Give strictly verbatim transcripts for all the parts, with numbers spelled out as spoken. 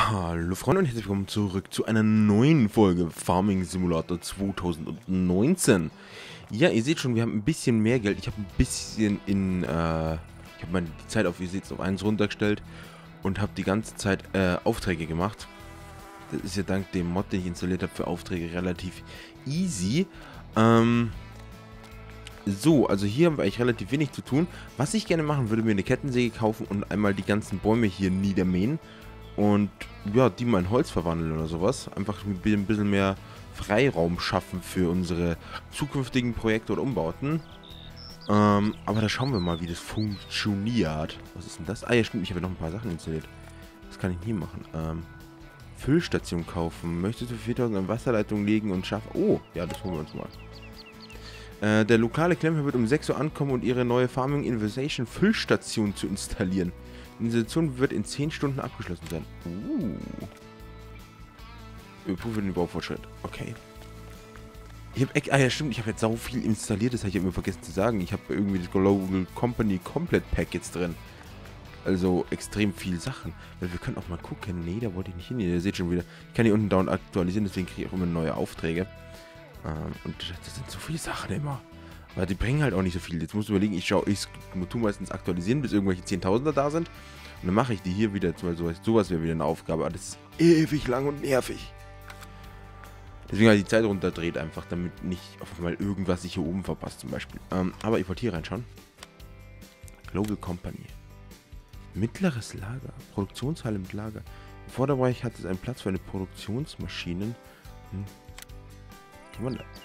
Hallo Freunde und herzlich willkommen zurück zu einer neuen Folge Farming Simulator zwanzig neunzehn. Ja, ihr seht schon, wir haben ein bisschen mehr Geld. Ich habe ein bisschen in, äh, ich habe meine die Zeit auf, ihr seht es, auf eins runtergestellt und habe die ganze Zeit äh, Aufträge gemacht. Das ist ja dank dem Mod, den ich installiert habe, für Aufträge relativ easy. Ähm, so, also hier haben wir eigentlich relativ wenig zu tun. Was ich gerne machen würde, mir eine Kettensäge kaufen und einmal die ganzen Bäume hier niedermähen. Und ja, die mal in Holz verwandeln oder sowas. Einfach ein bisschen mehr Freiraum schaffen für unsere zukünftigen Projekte oder Umbauten. Ähm, aber da schauen wir mal, wie das funktioniert. Was ist denn das? Ah ja, stimmt, ich habe ja noch ein paar Sachen installiert. Das kann ich nie machen. Ähm, Füllstation kaufen. Möchtest du viertausend an Wasserleitung legen und schaffen... Oh, ja, das holen wir uns mal. Äh, der lokale Klempner wird um sechs Uhr ankommen und ihre neue Farming Innovation Füllstation zu installieren. Die Installation wird in zehn Stunden abgeschlossen sein. Uh. Überprüfe den Baufortschritt. Okay. Ich habe, ah ja stimmt, ich habe jetzt sau viel installiert, das habe ich immer vergessen zu sagen. Ich habe irgendwie das Global Company Complete Pack jetzt drin. Also extrem viel Sachen. Weil wir können auch mal gucken. Nee, da wollte ich nicht hin. Ihr seht schon wieder. Ich kann hier unten dauernd aktualisieren, deswegen kriege ich auch immer neue Aufträge. Ähm, und das sind so viele Sachen immer. Aber die bringen halt auch nicht so viel. Jetzt musst du überlegen, ich schaue, ich tue meistens aktualisieren, bis irgendwelche zehntausender da sind. Und dann mache ich die hier wieder, zum Beispiel sowas, sowas wäre wieder eine Aufgabe. Aber das ist ewig lang und nervig. Deswegen habe ich die Zeit runterdreht einfach, damit nicht auf einmal irgendwas sich hier oben verpasst zum Beispiel. Ähm, aber ich wollte hier reinschauen. Global Company. Mittleres Lager. Produktionshalle mit Lager. Im Vorderbereich hat es einen Platz für eine Produktionsmaschinen. Hm. Kann man da...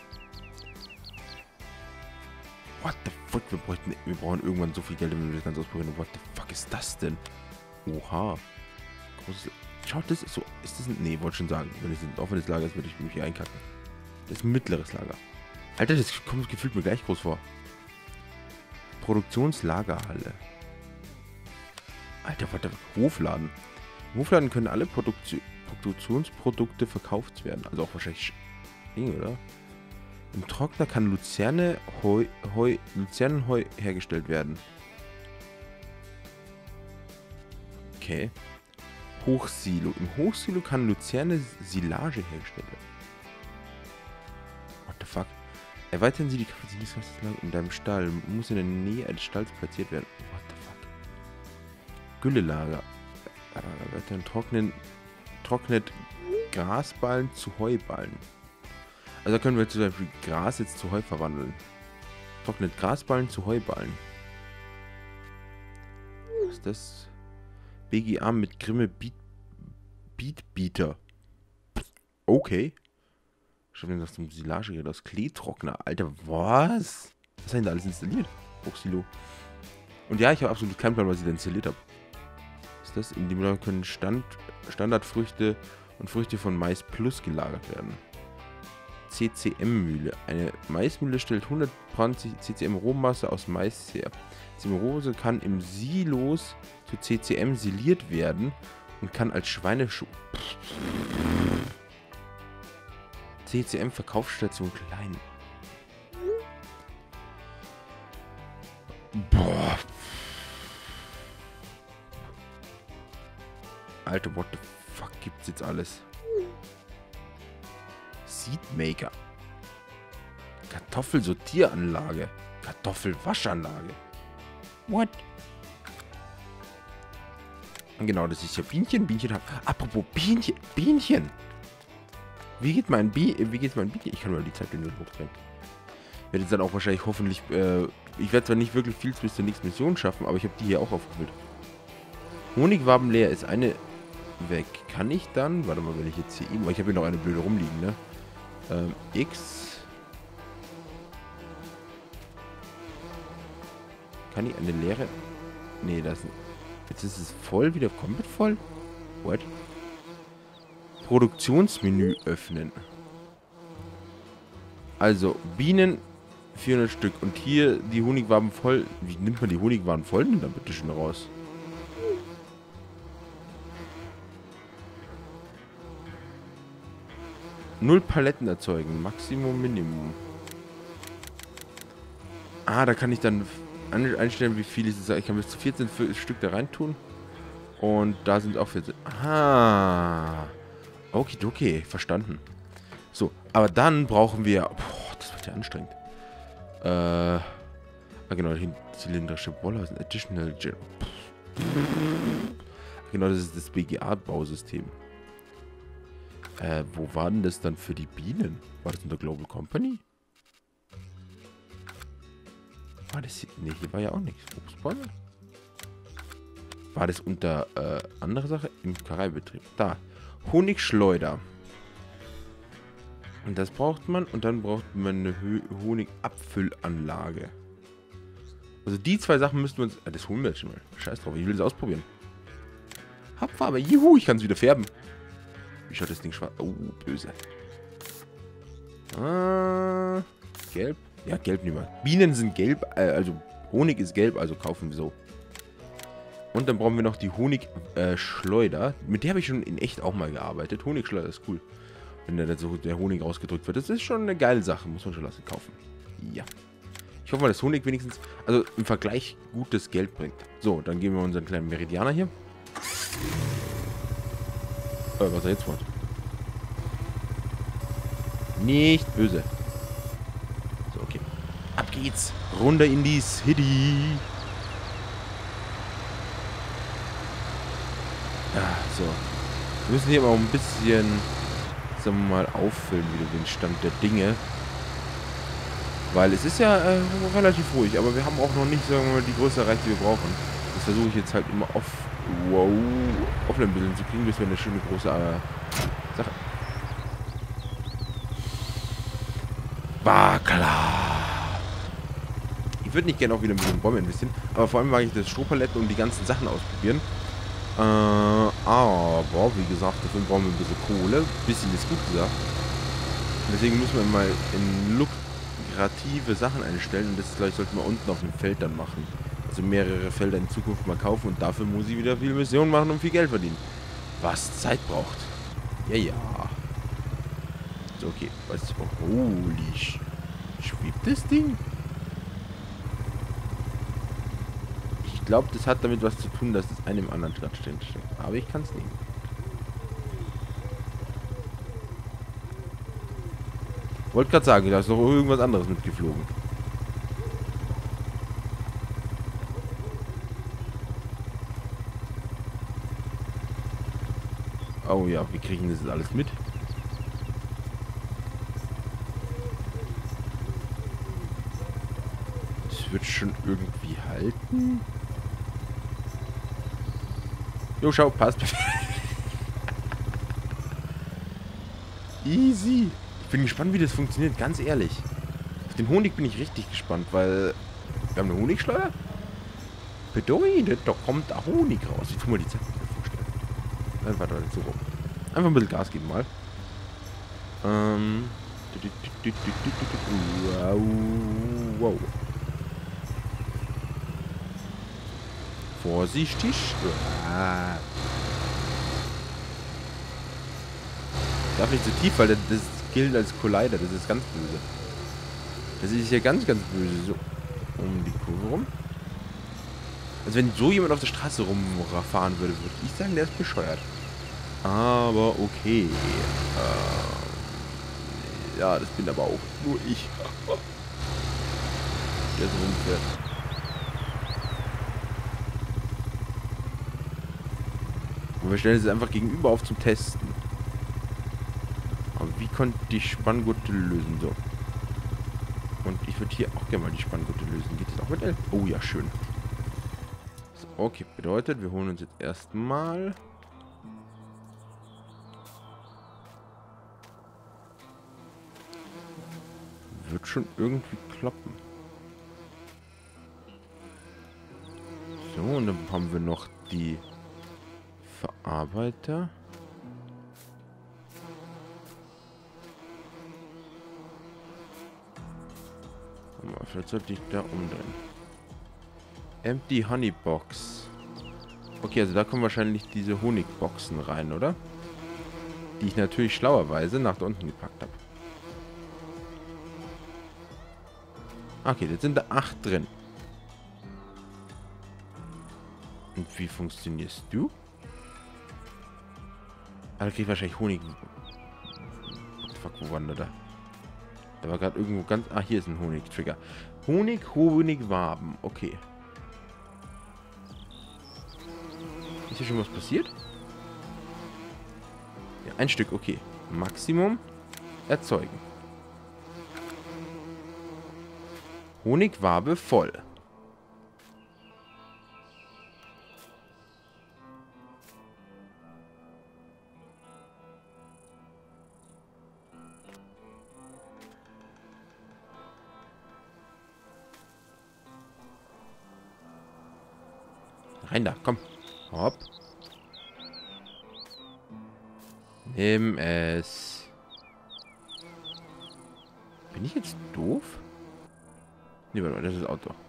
What the fuck? Wir, bräuchten, wir brauchen irgendwann so viel Geld, wenn wir das Ganze ausprobieren. What the fuck ist das denn? Oha. Großes... Schaut, das ist so... Ist das ein... Nee, wollte schon sagen. Wenn es ein offenes Lager ist, würde ich mich hier einkacken. Das ist ein mittleres Lager. Alter, das kommt gefühlt mir gleich groß vor. Produktionslagerhalle. Alter, warte. Hofladen. Im Hofladen können alle Produktio Produktionsprodukte verkauft werden. Also auch wahrscheinlich... Ding, oder? Im Trockner kann Luzerne Heu, Heu, Luzernenheu hergestellt werden. Okay. Hochsilo. Im Hochsilo kann Luzerne Silage hergestellt werden. What the fuck? Erweitern Sie die Kapazität des Wasserlags in deinem Stall. Muss in der Nähe eines Stalls platziert werden. What the fuck? Güllelager. Erweitern trocknen, trocknet Grasballen zu Heuballen. Also da können wir zum Beispiel Gras jetzt zu Heu verwandeln. Trocknet Grasballen zu Heuballen. Was ist das? B G A mit Grimme Beat Beatbieter. Okay. Schon wieder zum Silage aus Kleetrockner. Alter, was? Was haben da alles installiert? Hochsilo. Und ja, ich habe absolut keinen Plan, was ich da installiert habe. Was ist das? In dem Lager können Stand, Standardfrüchte und Früchte von Mais Plus gelagert werden. C C M-Mühle. Eine Maismühle stellt hundertzwanzig C C M Rohmasse aus Mais her. Zellulose kann im Silos zu C C M siliert werden und kann als Schweineschuh... C C M-Verkaufsstation klein. Boah. Alter, what the fuck gibt's jetzt alles? Seedmaker. Kartoffelsortieranlage. Kartoffelwaschanlage. What? Genau, das ist ja Bienchen. Bienchen hat. Apropos Bienchen. Bienchen. Wie geht mein Bi Wie geht mein Bienchen? Ich kann mal die Zeit hochdrehen. Ich werde jetzt dann auch wahrscheinlich hoffentlich. Äh, ich werde zwar nicht wirklich viel bis zur nächsten Mission schaffen, aber ich habe die hier auch aufgefüllt. Honigwaben leer ist eine weg. Kann ich dann? Warte mal, wenn ich jetzt hier. Ich habe hier noch eine blöde rumliegen, ne? Ähm, X. Kann ich eine leere... Nee, das... Jetzt ist es voll, wieder komplett voll. What? Produktionsmenü öffnen. Also, Bienen vierhundert Stück. Und hier die Honigwaben voll... Wie nimmt man die Honigwaben voll denn da bitte schon raus? Null Paletten erzeugen. Maximum, Minimum. Ah, da kann ich dann einstellen, wie viel ich sage. Ich kann bis zu vierzehn Stück da rein tun. Und da sind auch für... Aha. Okay, okay, verstanden. So, aber dann brauchen wir... Boah, das wird ja anstrengend. Äh... Ah, genau, zylindrische Boller ist ein Additional... Gen genau, das ist das B G A-Bausystem. Äh, wo war denn das dann für die Bienen? War das in der Global Company? War das hier... Ne, hier war ja auch nichts. Obstbäume? War das unter äh, andere Sache? Imkereibetrieb. Da. Honigschleuder. Und das braucht man. Und dann braucht man eine Honigabfüllanlage. Also die zwei Sachen müssten wir uns... Ah, das holen wir jetzt schon mal. Scheiß drauf, ich will das ausprobieren. Hauptfarbe. Juhu, ich kann es wieder färben. Wie schaut das Ding schwarz? Oh, böse. Ah, gelb. Ja, gelb nicht mehr. Bienen sind gelb. Äh, also Honig ist gelb, also kaufen wir so. Und dann brauchen wir noch die Honigschleuder. Äh, Mit der habe ich schon in echt auch mal gearbeitet. Honigschleuder ist cool. Wenn da so der Honig rausgedrückt wird. Das ist schon eine geile Sache. Muss man schon lassen kaufen. Ja. Ich hoffe mal, dass Honig wenigstens, also im Vergleich, gutes Geld bringt. So, dann geben wir unseren kleinen Meridianer hier. Äh, was er jetzt wollte. Nicht böse. So, okay. Ab geht's. Runter in die City. Ja, so. Wir müssen hier aber auch ein bisschen, sagen wir mal, auffüllen, wieder den Stand der Dinge. Weil es ist ja äh, relativ ruhig, aber wir haben auch noch nicht, sagen wir mal, die Größe erreicht, die wir brauchen. Das versuche ich jetzt halt immer auf, wow, offline ein bisschen zu kriegen, bis wir eine schöne große äh, Sache. War klar. Ich würde nicht gerne auch wieder mit den Bäumen investieren, aber vor allem mag ich das Strohpaletten und die ganzen Sachen ausprobieren. Äh, aber, wie gesagt, dafür brauchen wir ein bisschen Kohle. Ein bisschen ist gut gesagt. Deswegen müssen wir mal in lukrative Sachen einstellen. Und das, glaube ich, sollten wir unten auf dem Feld dann machen. Also mehrere Felder in Zukunft mal kaufen. Und dafür muss ich wieder viel Missionen machen und viel Geld verdienen. Was Zeit braucht. Ja, ja. So, okay. Was? Holy sh... Schwebt das Ding? Ich glaube, das hat damit was zu tun, dass das einem anderen Stadt steckt. Aber ich kann es nehmen. Wollte gerade sagen, da ist noch irgendwas anderes mitgeflogen. Oh ja, wir kriegen das jetzt alles mit. Das wird schon irgendwie halten. Jo, schau, passt. Easy. Ich bin gespannt, wie das funktioniert, ganz ehrlich. Auf den Honig bin ich richtig gespannt, weil wir haben eine Honigschleuder. Bedeutet, da kommt der Honig raus. Ich tu mal die Zeit vorstellen. Dann warte mal so rum. Einfach ein bisschen Gas geben mal. Ähm. Wow. Wow. Vorsichtig. Ah. Darf nicht zu tief, weil das, das gilt als Collider. Das ist ganz böse. Das ist hier ganz, ganz böse. So. Um die Kurve rum. Also wenn so jemand auf der Straße rumfahren würde, würde ich sagen, der ist bescheuert. Aber okay. Ähm, ja, das bin aber auch nur ich. Der so rumfährt. Und wir stellen es einfach gegenüber auf zum Testen. Aber wie konnte die Spanngurte lösen? So. Und ich würde hier auch gerne mal die Spanngurte lösen. Geht das auch mit L? Oh ja, schön. So, okay, bedeutet, wir holen uns jetzt erstmal... Wird schon irgendwie klappen. So, und dann haben wir noch die Verarbeiter. Vielleicht sollte ich da umdrehen. Empty Honey Box. Okay, also da kommen wahrscheinlich diese Honigboxen rein, oder? Die ich natürlich schlauerweise nach da unten gepackt habe. Okay, jetzt sind da acht drin. Und wie funktionierst du? Ah, da krieg ich wahrscheinlich Honig. What the fuck, wo war denn der? Da war gerade irgendwo ganz... Ah, hier ist ein Honig-Trigger. Honig, Honigwaben. Okay. Ist hier schon was passiert? Ja, ein Stück, okay. Maximum erzeugen. Honigwabe voll. Rein da, komm. Hopp. Nimm es. Bin ich jetzt doof? Nee, warte mal, das ist das Auto.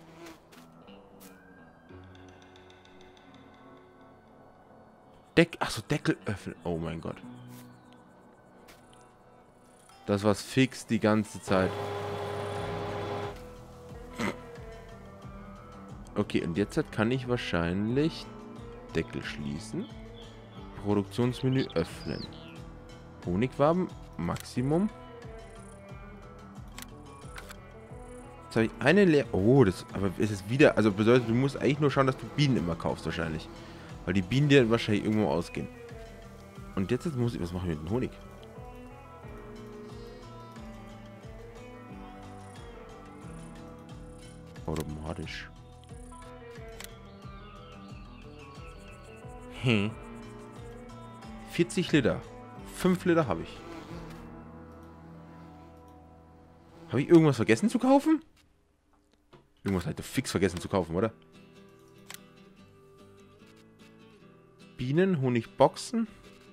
Deck... Achso, Deckel öffnen. Oh mein Gott. Das war's fix die ganze Zeit. Okay, und jetzt kann ich wahrscheinlich Deckel schließen. Produktionsmenü öffnen. Honigwaben, Maximum. Jetzt habe ich eine leer... Oh, das... Aber es ist wieder... Also bedeutet, du musst eigentlich nur schauen, dass du Bienen immer kaufst wahrscheinlich. Weil die Bienen dir wahrscheinlich irgendwo ausgehen. Und jetzt, jetzt muss ich... Was machen wir mit dem Honig? Automatisch. Hm. vierzig Liter. fünf Liter habe ich. Habe ich irgendwas vergessen zu kaufen? Irgendwas halt fix vergessen zu kaufen, oder? Bienen, Honigboxen.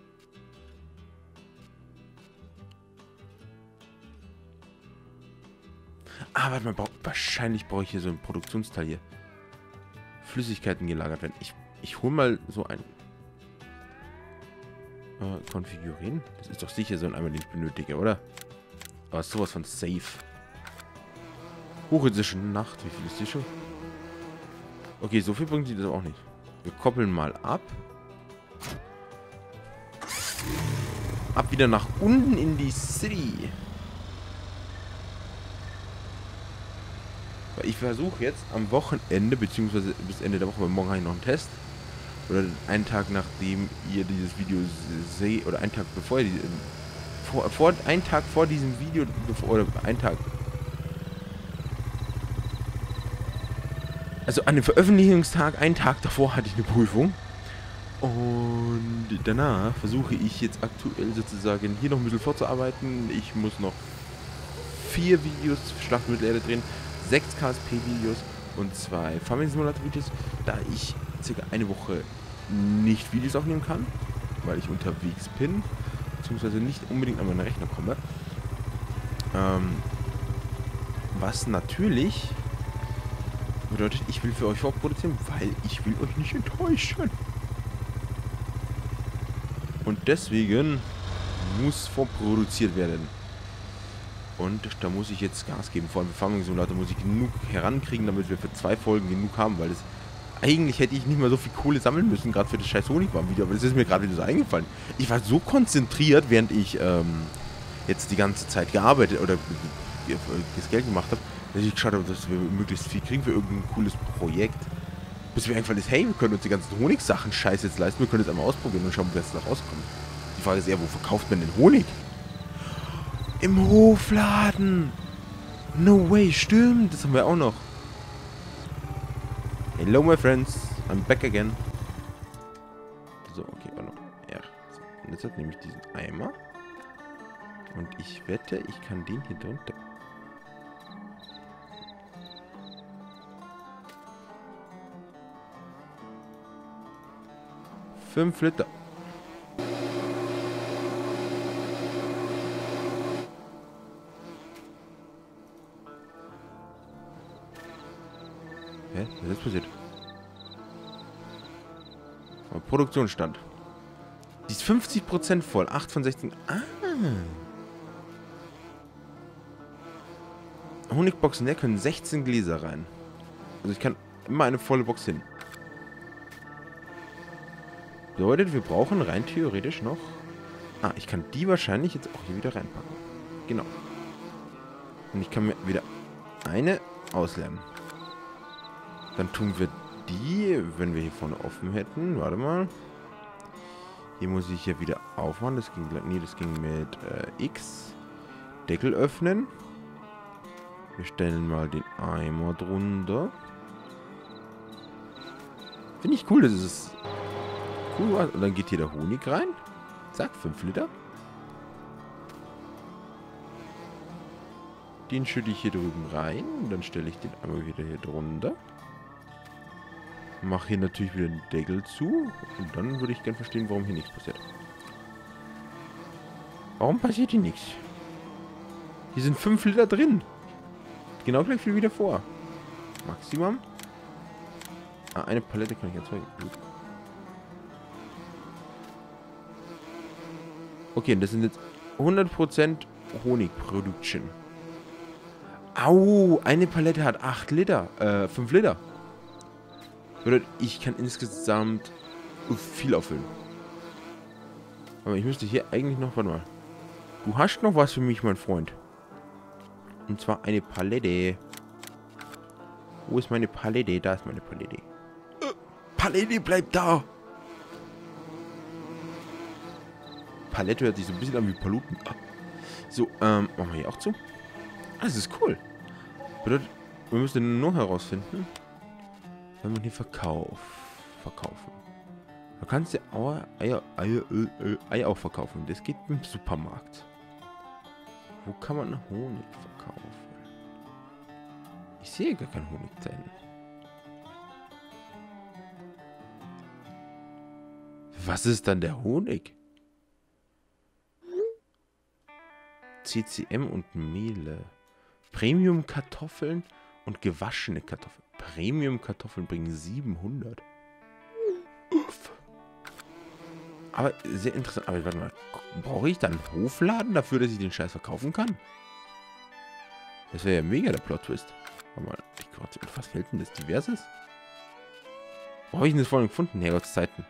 Ah, warte mal, bra wahrscheinlich brauche ich hier so ein Produktionsteil hier. Flüssigkeiten gelagert werden. Ich, ich hole mal so ein... Äh, konfigurieren? Das ist doch sicher so ein Eimer, den ich benötige, oder? Aber sowas von safe. Hoch, jetzt ist schon Nacht. Wie viel ist die schon? Okay, so viel bringt sie das auch nicht. Wir koppeln mal ab. Ab wieder nach unten in die City. Weil ich versuche jetzt am Wochenende, beziehungsweise bis Ende der Woche, weil morgen habe ich noch einen Test. Oder einen Tag nachdem ihr dieses Video seht, oder einen Tag bevor ihr die, vor, vor, einen Tag vor diesem Video, bevor, oder einen Tag. Also an dem Veröffentlichungstag, einen Tag davor hatte ich eine Prüfung. Und danach versuche ich jetzt aktuell sozusagen hier noch ein bisschen vorzuarbeiten. Ich muss noch vier Videos Schlacht mit Erde drehen, sechs K S P-Videos und zwei Farming-Simulator-Videos, da ich circa eine Woche nicht Videos aufnehmen kann, weil ich unterwegs bin, beziehungsweise nicht unbedingt an meinen Rechner komme. Ähm, was natürlich bedeutet, ich will für euch vorproduzieren, weil ich will euch nicht enttäuschen. Und deswegen muss vorproduziert werden. Und da muss ich jetzt Gas geben. Vor allem für Farming Simulator muss ich genug herankriegen, damit wir für zwei Folgen genug haben, weil das... Eigentlich hätte ich nicht mal so viel Kohle sammeln müssen, gerade für das scheiß Honigwaben-Video, aber das ist mir gerade wieder so eingefallen. Ich war so konzentriert, während ich ähm, jetzt die ganze Zeit gearbeitet oder das Geld gemacht habe, dass ich geschaut habe, dass wir möglichst viel kriegen für irgendein cooles Projekt. Bis mir eingefallen ist, hey, wir können uns die ganzen Honigsachen scheiße jetzt leisten, wir können jetzt einmal ausprobieren und schauen, wie es da rauskommt. Die Frage ist eher, wo verkauft man den Honig? Im Hofladen! No way, stimmt, das haben wir auch noch. Hello, my friends. I'm back again. So, okay, warte. Ja. So. Und jetzt nehme ich diesen Eimer. Und ich wette, ich kann den hier drunter. Fünf Liter. Hä? Was ist jetzt passiert? Produktionsstand. Die ist fünfzig Prozent voll. acht von sechzehn. Ah. Honigboxen, der können sechzehn Gläser rein. Also ich kann immer eine volle Box hin. Bedeutet, wir brauchen rein theoretisch noch... Ah, ich kann die wahrscheinlich jetzt auch hier wieder reinpacken. Genau. Und ich kann mir wieder eine auslernen. Dann tun wir die, wenn wir hier vorne offen hätten. Warte mal. Hier muss ich ja wieder aufmachen. Das ging, nee, das ging mit äh, X. Deckel öffnen. Wir stellen mal den Eimer drunter. Finde ich cool, das ist cool. Und dann geht hier der Honig rein. Zack, fünf Liter. Den schütte ich hier drüben rein. Dann stelle ich den einmal wieder hier drunter. Mache hier natürlich wieder den Deckel zu. Und dann würde ich gerne verstehen, warum hier nichts passiert. Warum passiert hier nichts? Hier sind fünf Liter drin. Genau gleich viel wie davor. Maximum. Ah, eine Palette kann ich erzeugen. Gut. Okay, das sind jetzt hundert Prozent Honigproduktion. Au, eine Palette hat acht Liter. Äh, fünf Liter. Bedeutet, ich kann insgesamt viel auffüllen. Aber ich müsste hier eigentlich noch... Warte mal. Du hast noch was für mich, mein Freund. Und zwar eine Palette. Wo ist meine Palette? Da ist meine Palette. Äh, Palette, bleib da! Palette hört sich so ein bisschen an wie Paluten. Ah. So, ähm, machen wir hier auch zu. Ah, das ist cool. Bedeutet, wir müssen nur herausfinden, wenn man hier verkauft. Verkaufen. Du kannst ja Eier, Eier, Eier, Eier, Eier auch verkaufen. Das geht im Supermarkt. Wo kann man Honig verkaufen? Ich sehe gar keinen Honig drin. Was ist dann der Honig? C C M und Mehle. Premium-Kartoffeln und gewaschene Kartoffeln. Premium-Kartoffeln bringen siebenhundert. Uff. Aber sehr interessant. Aber warte mal. Brauche ich dann einen Hofladen dafür, dass ich den Scheiß verkaufen kann? Das wäre ja mega der Plot-Twist. Warte mal. Ich Gott, was fällt denn das Diverses? Wo habe ich denn das vorhin gefunden? Herrgottszeiten.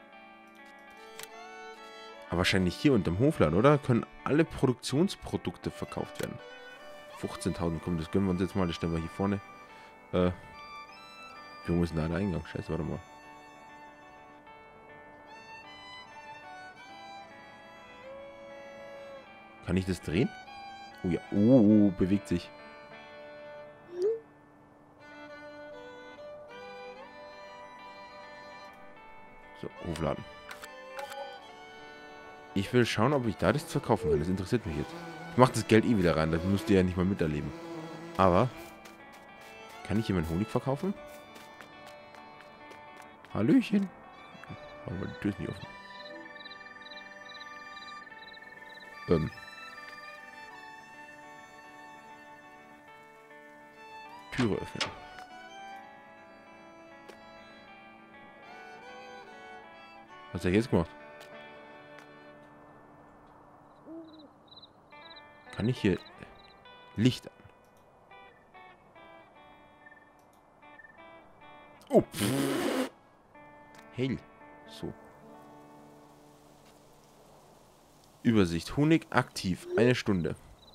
Aber wahrscheinlich hier unterm Hofladen, oder? Können alle Produktionsprodukte verkauft werden. fünfzehntausend, komm, das gönnen wir uns jetzt mal. Das stellen wir hier vorne. Äh. Wo muss denn da der Eingang? Scheiße, warte mal. Kann ich das drehen? Oh ja. Oh, oh, bewegt sich. So, Hofladen. Ich will schauen, ob ich da das verkaufen kann. Das interessiert mich jetzt. Ich mache das Geld eh wieder rein. Das müsst ihr ja nicht mal miterleben. Aber kann ich hier meinen Honig verkaufen? Hallöchen. Aber die Tür ist nicht offen. Ähm. Türe öffnen. Was hat er jetzt gemacht? Kann ich hier Licht an? Oh. Hell. So. Übersicht. Honig aktiv. Eine Stunde.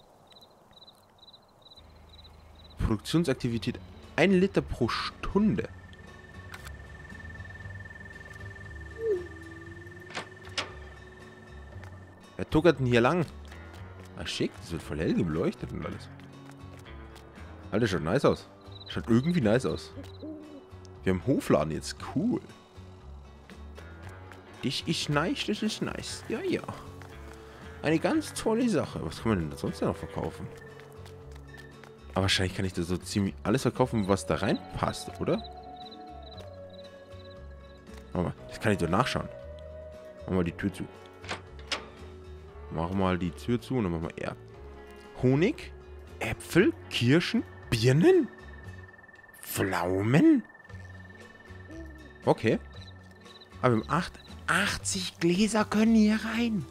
Produktionsaktivität. Ein Liter pro Stunde. Wer tuckert denn hier lang? Ah, schick. Das wird voll hell beleuchtet und alles. Alter, schaut nice aus. Schaut irgendwie nice aus. Wir haben Hofladen jetzt. Cool. Das ist nice, das ist nice. Ja, ja. Eine ganz tolle Sache. Was kann man denn sonst noch verkaufen? Aber wahrscheinlich kann ich da so ziemlich alles verkaufen, was da reinpasst, oder? Warte mal, das kann ich doch nachschauen. Machen wir die Tür zu. Machen wir mal die Tür zu und dann machen wir eher Honig, Äpfel, Kirschen, Birnen, Pflaumen. Okay. Aber im acht, achtzig Gläser können hier rein.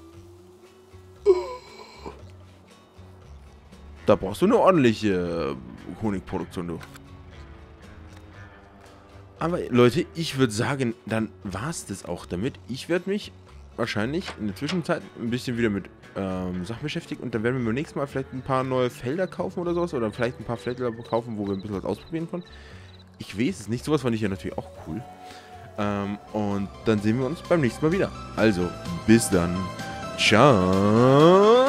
Da brauchst du eine ordentliche Honigproduktion, du. Aber Leute, ich würde sagen, dann war es das auch damit. Ich werde mich wahrscheinlich in der Zwischenzeit ein bisschen wieder mit ähm, Sachen beschäftigen. Und dann werden wir beim nächsten Mal vielleicht ein paar neue Felder kaufen oder sowas. Oder vielleicht ein paar Felder kaufen, wo wir ein bisschen was ausprobieren können. Ich weiß es nicht. Sowas fand ich ja natürlich auch cool. Ähm, und dann sehen wir uns beim nächsten Mal wieder. Also, bis dann. Ciao.